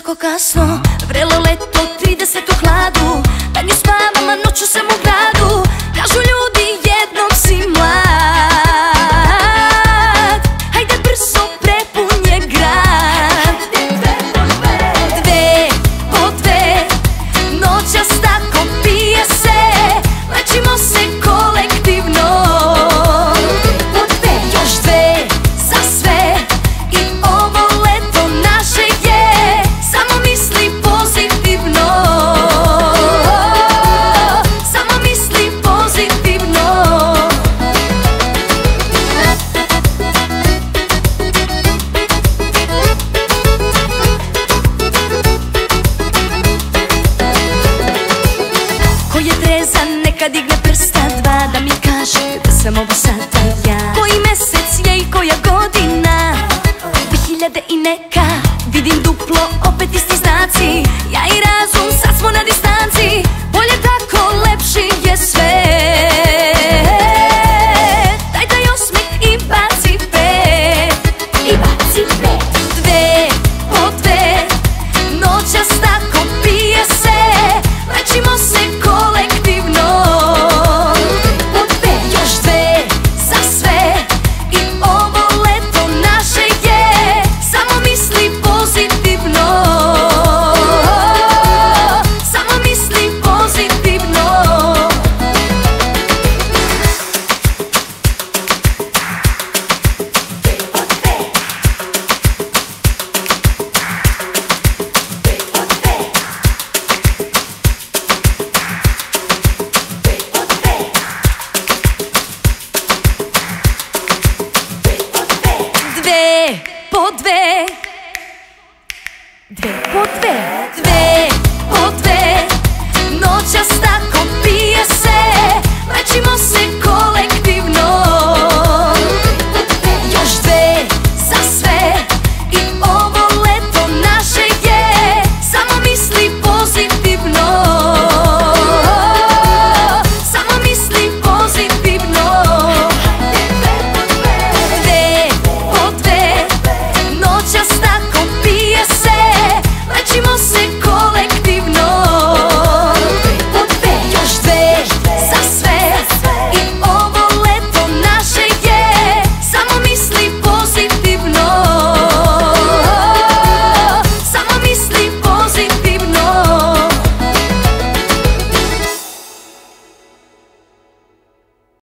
visoko kasno, vrelo leto, 30 u hladu. Dan je spavam, a noću sam u gradu. Kažu ljudi jednom si mlad. Hajde brzo, prepun je grad. Dve po dve, noćas tako pije se. Lečimo se kolektivno. Po dve, još dve, za sve. I ovo leto naše je. Samo misli pozitivno. Samo misli pozitivno. Ko je trezan neka digne prsta dva, da mi kaže da sam ovo sada ja. Koji mesec je i koja godina? 2000 i neka, vidim duplo, opet isti znaci.